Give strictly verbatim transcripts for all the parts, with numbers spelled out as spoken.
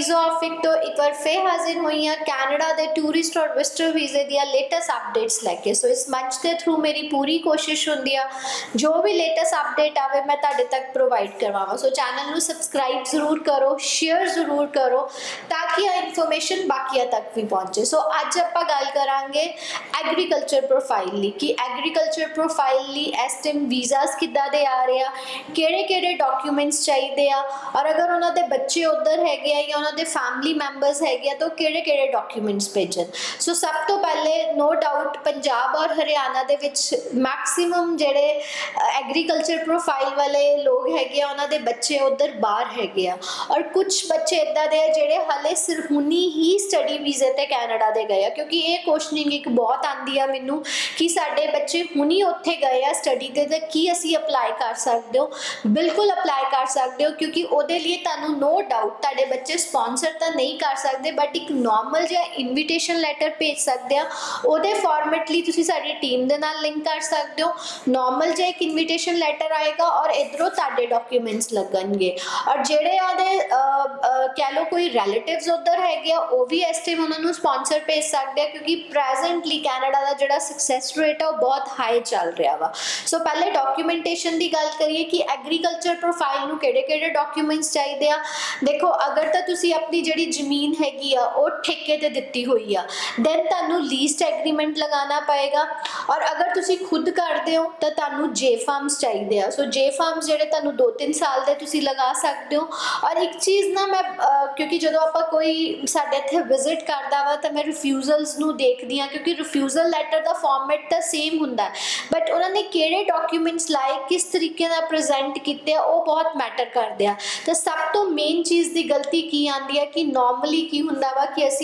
Visa ऑफिक तो एक बार फिर हाजिर हुई हाँ कैनेडा के टूरिस्ट और विजिटर वीज़े दिया लेटेस्ट अपडेट्स लैके। सो इस मंच के थ्रू मेरी पूरी कोशिश होंदी आ जो भी लेटेस्ट अपडेट आवे मैं तुहाडे तक प्रोवाइड करवावां। सो चैनल नूं सबसक्राइब जरूर करो, शेयर जरूर करो ताकि आ इन्फॉर्मेशन बाकियां तक भी पहुंचे। सो अज आपां गल करांगे एग्रीकल्चर प्रोफाइल ली कि एग्रीकल्चर प्रोफाइल ली इस टाइम वीज़ास किद्दां दे आ रहे आ, किहड़े किहड़े डॉक्यूमेंट्स चाहिए आ, और अगर उन्हां दे बच्चे उधर हैगे या उन्हां दे फैमिली मैंबर्स हैगे तो किहड़े किहड़े डॉक्यूमेंट्स भेजन। सो सब तो पहले नो डाउट पंजाब और हरियाणा दे विच मैक्सीमम जेड़े एग्रीकल्चर प्रोफाइल वाले लोग हैगे उन्हां दे बच्चे उधर बाहर हैगे आ, और कुछ बच्चे इदां दे जेड़े हाले सिर्फ हुनी ही स्टडी वीज़े ते कैनेडा दे गए, क्योंकि ये क्वेश्चनिंग एक बहुत आंदी आ मैनू कि साडे बच्चे हुनी उत्थे गए आ स्टडी ते ते की असीं अप्लाई कर सकदे हो। बिल्कुल अप्लाई कर सकते हो, क्योंकि ਉਹਦੇ लिए ਤੁਹਾਨੂੰ नो डाउट ਤੁਹਾਡੇ ਬੱਚੇ स्पॉन्सर ਤਾਂ नहीं कर सकते बट एक नॉर्मल ਜਿਹਾ ਇਨਵੀਟੇਸ਼ਨ ਲੈਟਰ ਭੇਜ ਸਕਦੇ ਆ। ਉਹਦੇ ਫਾਰਮੈਟ ਲਈ ਤੁਸੀਂ ਸਾਡੀ ਟੀਮ ਦੇ ਨਾਲ ਲਿੰਕ ਕਰ ਸਕਦੇ ਹੋ। ਨॉर्मल ਜਿਹਾ ਇੱਕ ਇਨਵੀਟੇਸ਼ਨ ਲੈਟਰ ਆਏਗਾ ਔਰ ਇਧਰੋਂ ਤੁਹਾਡੇ ਡਾਕੂਮੈਂਟਸ ਲੱਗਣਗੇ, ਔਰ ਜਿਹੜੇ ਆਦੇ ਕਹਿ ਲਓ ਕੋਈ ਰਿਲੇਟਿਵਸ ਉਧਰ ਹੈਗੇ ਆ ਉਹ ਵੀ ਇਸ ਟਾਈਮ ਉਹਨਾਂ ਨੂੰ ਸਪਾਂਸਰ ਭੇਜ ਸਕਦੇ ਆ, ਕਿਉਂਕਿ ਪ੍ਰੈਜ਼ੈਂਟਲੀ ਕੈਨੇਡਾ ਦਾ ਜਿਹੜਾ ਸਕਸੈਸ ਰੇਟ ਆ ਉਹ ਬਹੁਤ ਹਾਈ ਚੱਲ ਰਿਹਾ ਵਾ। ਸੋ ਪਹਿਲੇ ਡਾਕੂਮੈਂਟੇਸ਼ਨ ਦੀ ਗੱਲ करिए कि एग्रीकल्चर प्रोफाइल नूं किहड़े किहड़े डॉक्यूमेंट्स चाहिए आ। देखो अगर तो तुसी अपनी जिहड़ी जमीन हैगी आ वो ठेके ते दित्ती हुई आ दैन तुहानूं लीस्ट एग्रीमेंट लगाना पएगा, और अगर तुसी खुद करदे हो तो तुहानूं जे फार्म्स चाहिए आ। सो जे फार्म्स जिहड़े तुहानूं दो तीन साल दे तुसी लगा सकते हो। और एक चीज़ ना मैं क्योंकि जदों आपां कोई साडे इत्थे विजिट करदा वा तो मैं रिफ्यूजल्स नूं देखदी हां, क्योंकि रिफ्यूजल लैटर दा फॉर्मेट तो सेम हुंदा है बट उन्हां ने किहड़े डॉक्यूमेंट्स लाए किस तरीके प्रेजेंट किते वो बहुत मैटर करते हैं। तो सब तो मेन चीज़ की गलती की आती है कि नॉर्मली की हुंदा वा कि असी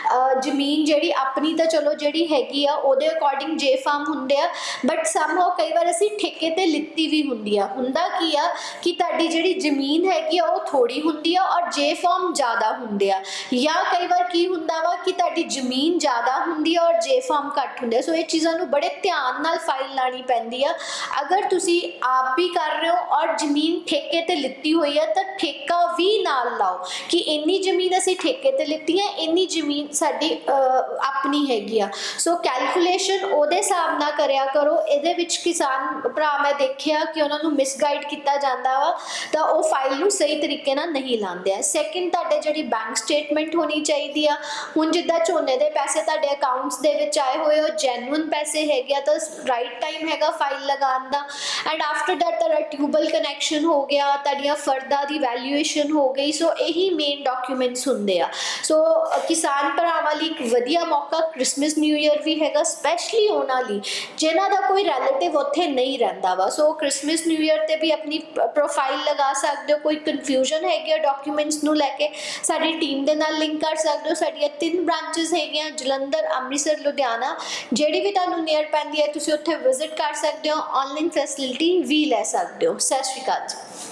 जमीन जी अपनी तो चलो जी हैगी आ उहदे अकॉर्डिंग जे फार्म हुंदे आ, बट समहाउ कई बार असी ठेके ते लित्ती भी हुंदी आ। हुंदा की आ कि तुहाडी जिहड़ी जमीन हैगी आ वो थोड़ी हुंदी आ और जे फार्म ज़्यादा हुंदे आ, या कई बार की हुंदा वा कि तुहाडी जमीन ज़्यादा हुंदी आ और जे फार्म घट हुंदे आ। सो ये चीज़ां नूं बड़े ध्यान नाल फाइल लानी पैंदी आ। अगर तुसी आप भी कर रहे हो और जमीन ठेके ते लित्ती हुई है तो ठेका भी नाल लाओ कि इन्नी जमीन असी ठेके ते लित्ती है, इन्नी जमीन साडी अपनी हैगी आ। सो कैलकुलेशन उहदे हिसाब नाल करया करो। इहदे विच किसान भरा मैं देखिया कि उन्हां नूं मिसगाइड किया जाता वा तो वो फाइल नूं सही तरीके नाल नहीं लांदे। सैकेंड तुहाडे जिहड़ी बैंक स्टेटमेंट होनी चाहिए आ। हुण जिद्दां झोने दे पैसे तुहाडे अकाउंट्स दे विच आए होए हो जैनुअन पैसे हैगे तो राइट टाइम हैगा फाइल लगाउण दा। एंड आफ्टर दैट तेरा ट्यूबल कनैक्शन हो गया, तेरिया फर्दा दी वैल्यूएशन हो गई। सो यही मेन डॉक्यूमेंट्स हुंदे आ। सो किसान भरावां लई एक वधिया मौका क्रिसमस न्यू ईयर भी हैगा, स्पैशली उन्हां लई जिन्हां दा कोई रिलेटिव उत्थे नहीं रहिंदा वा। सो क्रिसमस न्यू ईयर ते भी अपनी प्रोफाइल लगा सकते हो। कोई कन्फ्यूजन हैगी डॉक्यूमेंट्स नूं लैके साडी टीम दे नाल लिंक कर सकते हो। साडियां तीन ब्रांचेस हैगियां जलंधर, अमृतसर, लुधियाना। जिहड़ी भी तुहानूं नियर पैंदी है तुसीं उत्थे विजिट कर सकते हो, ऑनलाइन फैसिलिटी भी लै सकते हो। सत श्री अकाल जी।